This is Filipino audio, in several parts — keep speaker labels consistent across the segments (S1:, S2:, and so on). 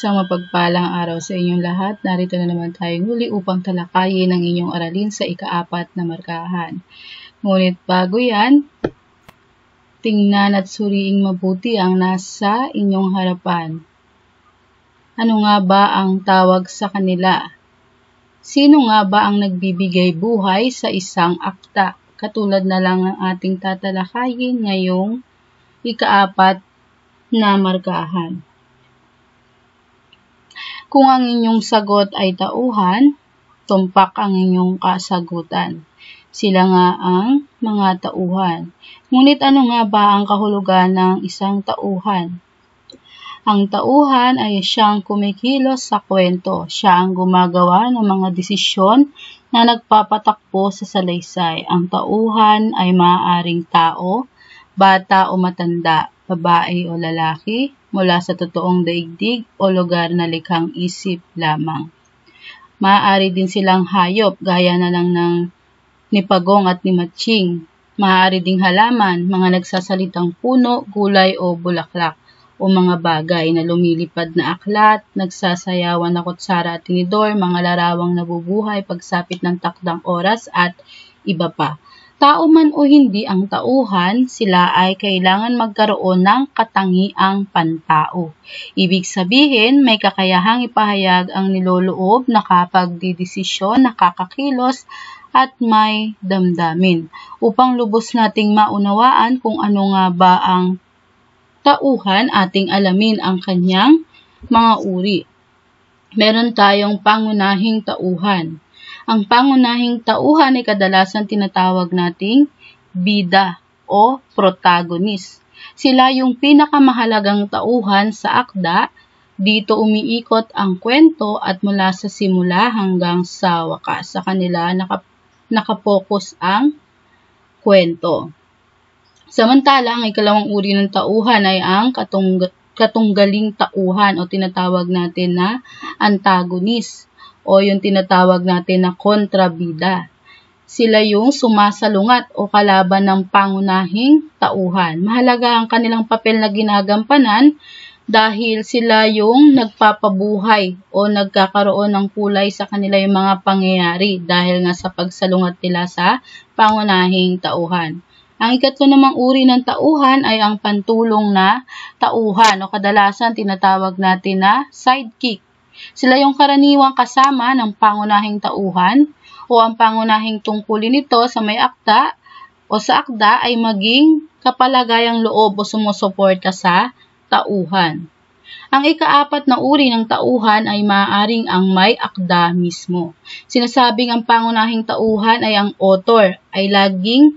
S1: Isang mapagpalang araw sa inyong lahat. Narito na naman tayong muli upang talakayin ang inyong aralin sa ika-4 na markahan. Ngunit bago yan, tingnan at suriing mabuti ang nasa inyong harapan. Ano nga ba ang tawag sa kanila? Sino nga ba ang nagbibigay buhay sa isang akta? Katulad na lang ang ating tatalakayin ngayong ika-4 na markahan. Kung ang inyong sagot ay tauhan, tumpak ang inyong kasagutan. Sila nga ang mga tauhan. Ngunit ano nga ba ang kahulugan ng isang tauhan? Ang tauhan ay siyang kumikilos sa kwento. Siya ang gumagawa ng mga desisyon na nagpapatakbo sa salaysay. Ang tauhan ay maaaring tao, bata o matanda, babae o lalaki, mula sa totoong daigdig o lugar na likhang isip lamang. Maaari din silang hayop, gaya na lang ng ni Pagong at ni Matching. Maaari ding halaman, mga nagsasalitang puno, gulay o bulaklak, o mga bagay na lumilipad na aklat, nagsasayawan na kutsara at tinidor, mga larawang nabubuhay pagsapit ng takdang oras at iba pa. Tao man o hindi ang tauhan, sila ay kailangan magkaroon ng katangiang pantao. Ibig sabihin, may kakayahang ipahayag ang niloloob, nakapagdidesisyon, nakakakilos, at may damdamin. Upang lubos nating maunawaan kung ano nga ba ang tauhan, ating alamin ang kanyang mga uri. Meron tayong pangunahing tauhan. Ang pangunahing tauhan ay kadalasan tinatawag nating bida o protagonist. Sila yung pinakamahalagang tauhan sa akda. Dito umiikot ang kwento at mula sa simula hanggang sa wakas. Sa kanila nakapokus ang kwento. Samantala, ang ikalawang uri ng tauhan ay ang katunggaling tauhan o tinatawag natin na antagonist, o yung tinatawag natin na kontrabida. Sila yung sumasalungat o kalaban ng pangunahing tauhan. Mahalaga ang kanilang papel na ginagampanan dahil sila yung nagpapabuhay o nagkakaroon ng kulay sa kanila yung mga pangyayari dahil nga sa pagsalungat nila sa pangunahing tauhan. Ang ikatlo namang uri ng tauhan ay ang pantulong na tauhan o kadalasan tinatawag natin na sidekick. Sila yung karaniwang kasama ng pangunahing tauhan o ang pangunahing tungkulin nito sa may akda o sa akda ay maging kapalagayang loob o sumusuporta sa tauhan. Ang ika-4 na uri ng tauhan ay maaaring ang may akda mismo. Sinasabing ang pangunahing tauhan ay ang author ay laging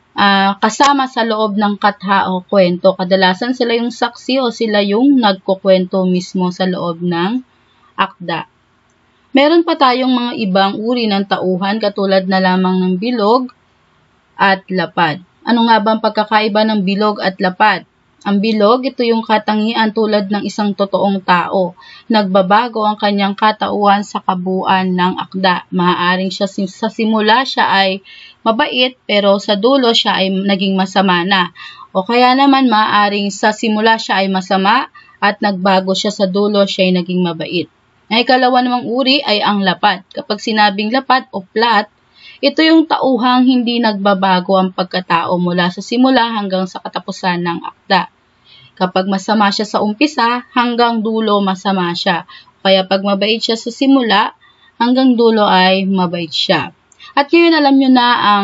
S1: kasama sa loob ng katha o kwento. Kadalasan sila yung saksi o sila yung nagkukwento mismo sa loob ng akda. Meron pa tayong mga ibang uri ng tauhan katulad na lamang ng bilog at lapad. Ano nga ba ang pagkakaiba ng bilog at lapad? Ang bilog, ito yung katangian tulad ng isang totoong tao. Nagbabago ang kanyang katauhan sa kabuuan ng akda. Maaaring siya sa simula siya ay mabait pero sa dulo siya ay naging masama na. O kaya naman maaaring sa simula siya ay masama at nagbago siya sa dulo siya ay naging mabait. Ang ikalawa namang uri ay ang lapad. Kapag sinabing lapad o flat, ito yung tauhang hindi nagbabago ang pagkatao mula sa simula hanggang sa katapusan ng akda. Kapag masama siya sa umpisa, hanggang dulo masama siya. Kaya pag mabait siya sa simula, hanggang dulo ay mabait siya. At ngayon alam nyo na ang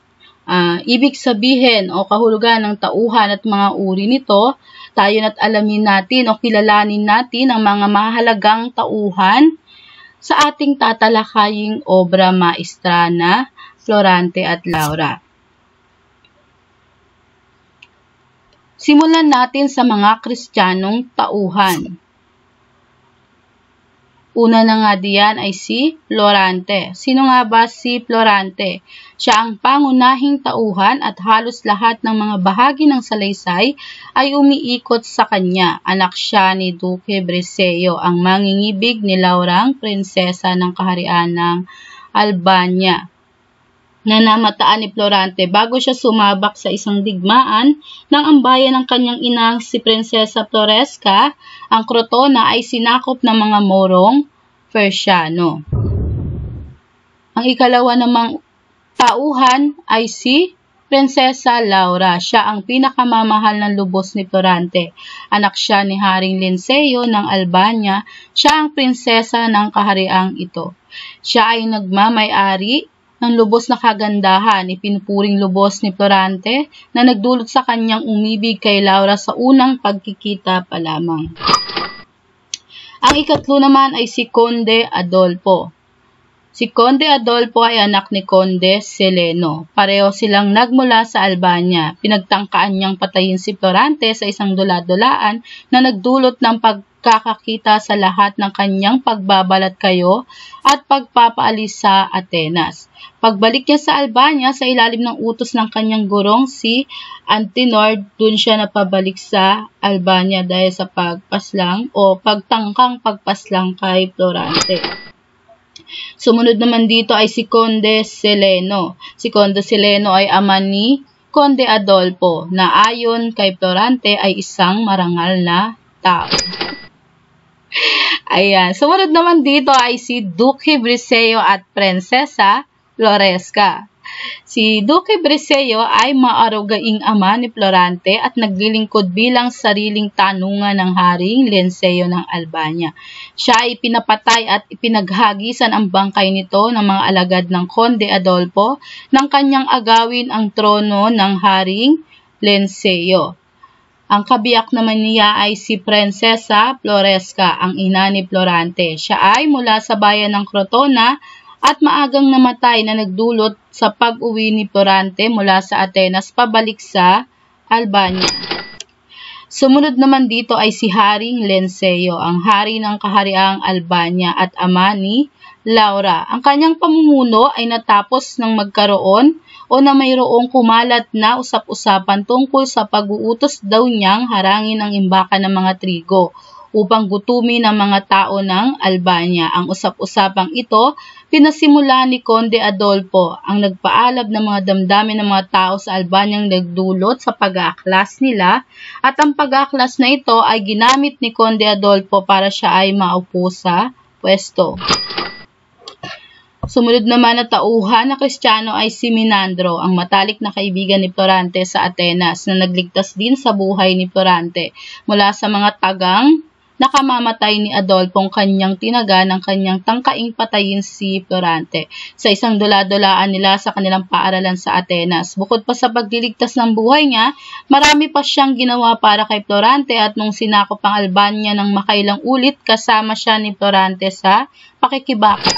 S1: ibig sabihin o kahulugan ng tauhan at mga uri nito. Tayo na't alamin natin o kilalanin natin ang mga mahalagang tauhan sa ating tatalakaying obra maestra na Florante at Laura. Simulan natin sa mga Kristiyanong tauhan. Una na nga diyan ay si Florante. Sino nga ba si Florante? Siya ang pangunahing tauhan at halos lahat ng mga bahagi ng salaysay ay umiikot sa kanya. Anak siya ni Duque Brescio, ang mangingibig ni Laurang prinsesa ng kaharian ng Albania. na namataan ni Florante bago siya sumabak sa isang digmaan ng ambayan ng kanyang inang si Prinsesa Floresca. Ang Crotona ay sinakop ng mga Morong Persiano. Ang ikalawa namang tauhan ay si Prinsesa Laura. Siya ang pinakamamahal ng lubos ni Florante. Anak siya ni Haring Linceo ng Albania. Siya ang prinsesa ng kahariang ito. Siya ay nagmamay-ari ng lubos na kagandahan, ipinupuring lubos ni Florante na nagdulot sa kanyang umibig kay Laura sa unang pagkikita pa lamang. Ang ikatlo naman ay si Conde Adolfo. Si Conde Adolfo ay anak ni Conde Celeno. Pareho silang nagmula sa Albania. Pinagtangkaan niyang patayin si Florante sa isang dula-dulaan na nagdulot ng pagkakakita sa lahat ng kanyang pagbabalat kayo at pagpapaalis sa Atenas. Pagbalik niya sa Albania sa ilalim ng utos ng kanyang gurong si Antenor, dun siya napabalik sa Albania dahil sa pagpaslang o pagtangkang pagpaslang kay Florante. Sumunod naman dito ay si Conde Celeno. Si Conde Celeno ay ama ni Conde Adolfo na ayon kay Florante ay isang marangal na tao. Ayan. Sumunod naman dito ay si Duque Briseo at Prinsesa Floresca. Si Duque Briseo ay maarugaing ama ni Florante at naglilingkod bilang sariling tanungan ng Haring Linceo ng Albania. Siya ay pinapatay at ipinaghagisan ang bangkay nito ng mga alagad ng Conde Adolfo nang kanyang agawin ang trono ng Haring Linceo. Ang kabiyak naman niya ay si Prinsesa Floresca, ang ina ni Florante. Siya ay mula sa bayan ng Crotona at maagang namatay na nagdulot sa pag-uwi ni Florante mula sa Atenas pabalik sa Albania. Sumunod naman dito ay si Haring Linceo, ang hari ng kahariang Albania at ama ni Laura. Ang kanyang pamumuno ay natapos ng magkaroon o na mayroong kumalat na usap-usapan tungkol sa pag-uutos daw niyang harangin ang imbakan ng mga trigo upang gutumin ang mga tao ng Albania. Ang usap-usapang ito, pinasimula ni Conde Adolfo ang nagpaalab ng mga damdamin ng mga tao sa Albanyang nagdulot sa pag-aaklas nila at ang pag-aaklas na ito ay ginamit ni Conde Adolfo para siya ay maupo sa pwesto. Sumunod naman na tauhan na Kristiyano ay si Menandro, ang matalik na kaibigan ni Florante sa Atenas na nagligtas din sa buhay ni Florante mula sa mga tagang nakamamatay ni Adolfo ang kanyang tinaga ng kanyang tangkaing patayin si Florante sa isang dula-dulaan nila sa kanilang paaralan sa Atenas. Bukod pa sa pagliligtas ng buhay niya, marami pa siyang ginawa para kay Florante at nung sinakop ang Albania ng makailang ulit, kasama siya ni Florante sa pakikibaka.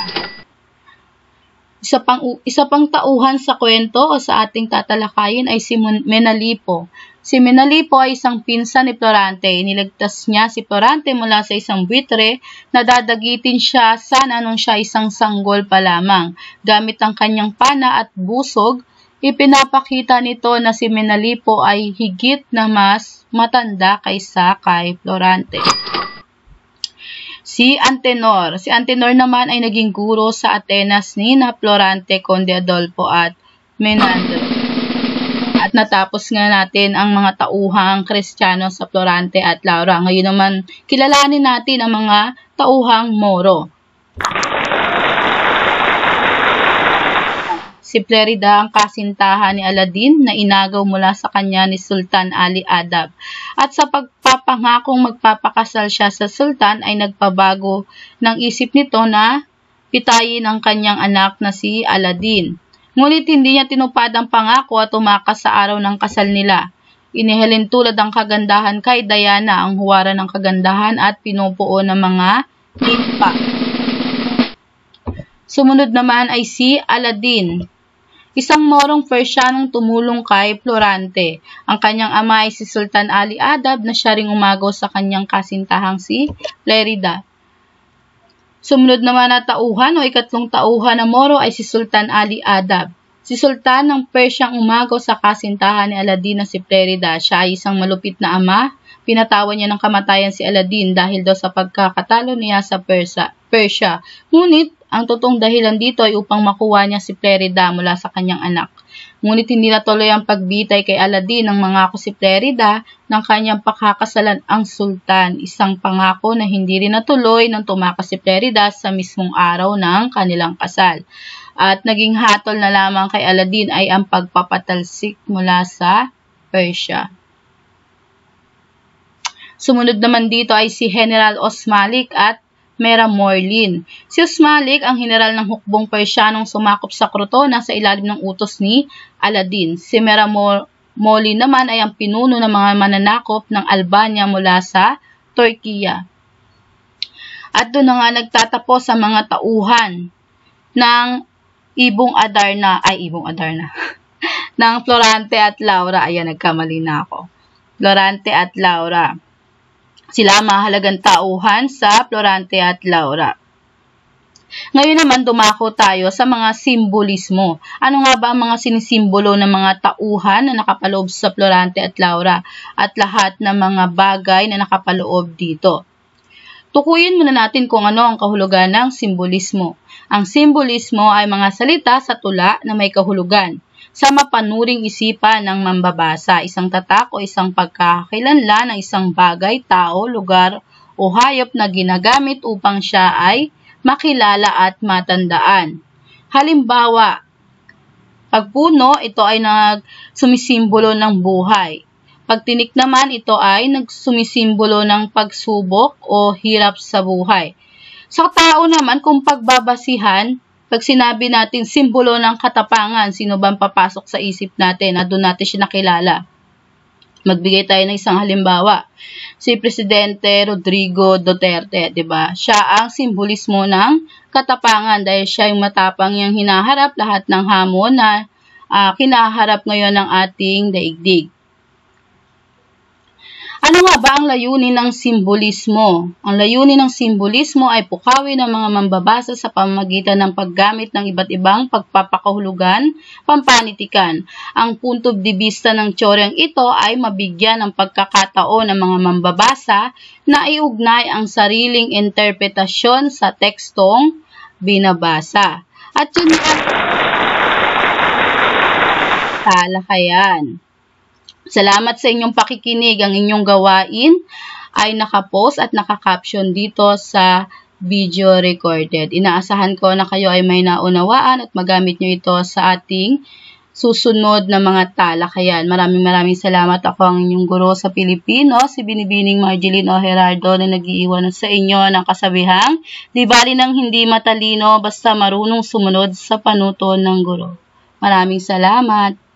S1: Isa pang tauhan sa kwento o sa ating tatalakayin ay si Menalipo. Si Menalipo ay isang pinsan ni Florante. Iniligtas niya si Florante mula sa isang buitre na dadagitin siya sana nung siya isang sanggol pa lamang. Gamit ang kanyang pana at busog, ipinapakita nito na si Menalipo ay higit na mas matanda kaysa kay Florante. Si Antenor. Si Antenor naman ay naging guro sa Atenas ni Florante, Conde Adolfo at Menandro. At natapos nga natin ang mga tauhang Kristiyano sa Florante at Laura. Ngayon naman, kilalanin natin ang mga tauhang Moro. Si Plerida ang kasintahan ni Aladin na inagaw mula sa kanya ni Sultan Ali Adab. At sa pagpapangakong magpapakasal siya sa Sultan ay nagpabago ng isip nito na pitayin ang kanyang anak na si Aladin. Ngunit hindi niya tinupad ang pangako at tumakas sa araw ng kasal nila. Inihalin tulad ang kagandahan kay Diana, ang huwara ng kagandahan at pinupuo ng mga nimpa. Sumunod naman ay si Aladin, isang Morong Persianong tumulong kay Florante. Ang kanyang ama ay si Sultan Ali Adab na siya ring umagaw sa kanyang kasintahang si Plerida. Sumunod naman na tauhan o ikatlong tauhan na Moro ay si Sultan Ali Adab. Si Sultan ng Persiang umagaw sa kasintahan ni Aladin na si Plerida. Siya ay isang malupit na ama. Pinatawan niya ng kamatayan si Aladin dahil daw sa pagkakatalo niya sa Persia. Ngunit Ang totoong dahilan dito ay upang makuha niya si Plerida mula sa kanyang anak. Ngunit hindi natuloy ang pagbitay kay Aladdin ng mangako si Plerida ng kanyang pakakasalan ang sultan, isang pangako na hindi rin natuloy nang tumakas si Plerida sa mismong araw ng kanilang kasal. At naging hatol na lamang kay Aladdin ay ang pagpapatalsik mula sa Persia. Sumunod naman dito ay si General Osmalik at Mera Morlin. Si Osmalik ang general ng hukbong Persyanong sumakop sa Crotona sa ilalim ng utos ni Aladdin. Si Mera Morlin naman ay ang pinuno ng mga mananakop ng Albania mula sa Turkiya. At doon na nga nagtatapos ang mga tauhan ng Ibong Adarna, ng Florante at Laura. Ayan, nagkamali na ako. Florante at Laura. Sila mahalagang tauhan sa Florante at Laura. Ngayon naman dumako tayo sa mga simbolismo. Ano nga ba ang mga sinisimbolo ng mga tauhan na nakapaloob sa Florante at Laura at lahat ng mga bagay na nakapaloob dito? Tukuyin muna natin kung ano ang kahulugan ng simbolismo. Ang simbolismo ay mga salita sa tula na may kahulugan sa mapanuring isipan ng mambabasa, isang tatak o isang pagkakakilanlan ng isang bagay, tao, lugar o hayop na ginagamit upang siya ay makilala at matandaan. Halimbawa, pag puno, ito ay nagsumisimbolo ng buhay. Pag tinik naman, ito ay nagsumisimbolo ng pagsubok o hirap sa buhay. Sa tao naman, kung pagbabasihan, pag sinabi natin simbolo ng katapangan, sino bang papasok sa isip natin na doon natin siya nakilala? Magbigay tayo ng isang halimbawa. Si Presidente Rodrigo Duterte, 'di ba? Siya ang simbolismo ng katapangan dahil siya yung matapang yang hinaharap lahat ng hamon na kinaharap ngayon ng ating daigdig. Ano nga ba ang layunin ng simbolismo? Ang layunin ng simbolismo ay pukawin ng mga mambabasa sa pamamagitan ng paggamit ng iba't ibang pagpapakahulugan, pampanitikan. Ang punto de vista ng teoryang ito ay mabigyan ng pagkakataon ng mga mambabasa na iugnay ang sariling interpretasyon sa tekstong binabasa. At yun ang talakayan. Salamat sa inyong pakikinig. Ang inyong gawain ay nakapost at nakakaption dito sa video recorded. Inaasahan ko na kayo ay may naunawaan at magamit nyo ito sa ating susunod na mga talakayan. Maraming salamat. Ako ang inyong guro sa Pilipino, si Binibining Marjeline O. Gerardo, na nag-iiwan sa inyo ng kasabihang, di bali ng hindi matalino basta marunong sumunod sa panuto ng guro. Maraming salamat.